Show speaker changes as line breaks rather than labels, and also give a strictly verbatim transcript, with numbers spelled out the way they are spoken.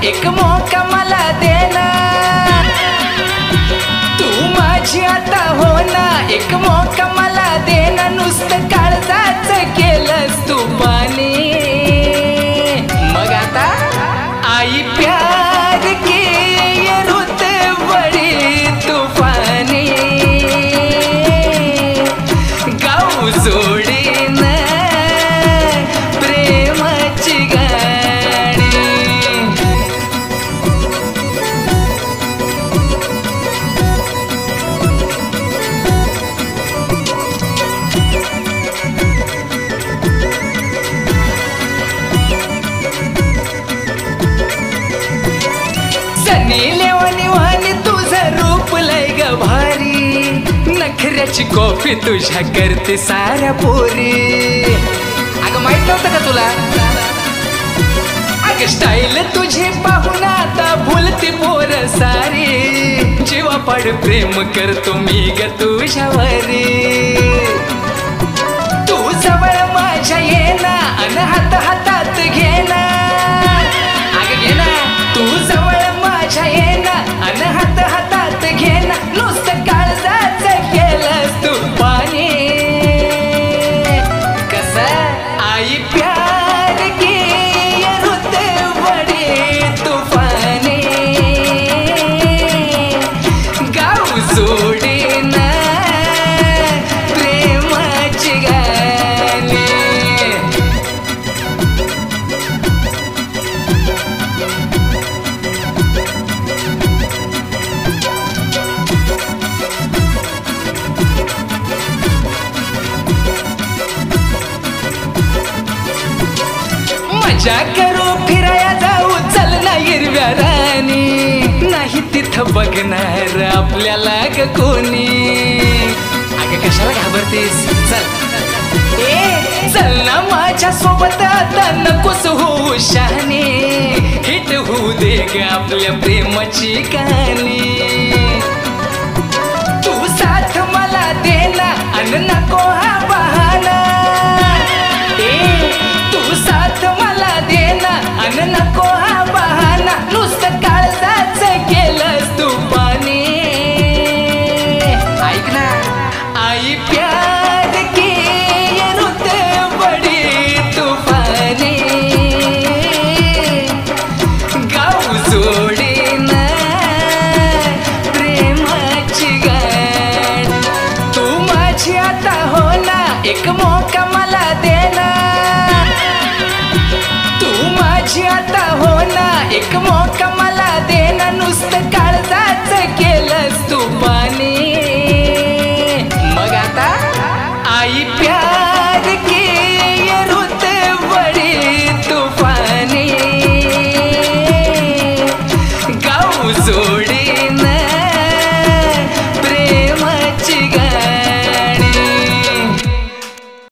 एक मोका मला देना, तू माझी आता हो ना, एक मोका मला देना, नुसतं काळजाच केलंस तू पाणी। मग आता आई प्यार की ये रुत बड़ी तूफानी, गाऊ जोडीन प्रेमाची गाणी। सनी लेवानी वाणी तुझं रूप लय ग भारी, नखऱ्याची कॉफी तुझ्या करते साऱ्या पोरी। अगं माहित नव्हतं का तुला? अगं स्टाईल तुझी पाहून आता भुलती पोर सारी, जीवापाड प्रेम करतो मी ग तुझ्यावरी। तू जवळ माझ्या येना अन हात हातात घेना, अगं घेना तू जवळ माझ्या येना अन हात हातात घेना, नुसतं काळजाच केलंस तू पाणी। कसं आई प्यार की ये रुत बड़ी तूफानी, गाऊ जोडीन प्रेमाची गाणी। मजा करू फिराया जाऊ चल ना हिरव्या रानी, नाही तिथं बघणार आपल्याला ग कोणी। अगं कशाला घाबरतेस, चल ए चल ना माझ्या सोबत आता, नकोस होऊ शहाणी, हिट होऊ दे ग आपल्या प्रेमाची कहाणी। तू साथ मला देना अन नको हा बहाना, ए तू साथ मला देना अन नको हा बहाना, नुसतं काळजाच केलंस तू पाणी। ऐक ना आई प्यार की ये रुत बड़ी तूफानी, गाऊ जोडीन प्रेमाची गाणी। तू माझी आता हो ना, एक मोका मला देना, तू माझी आता हो ना, एक मोका मला देना, नुसतं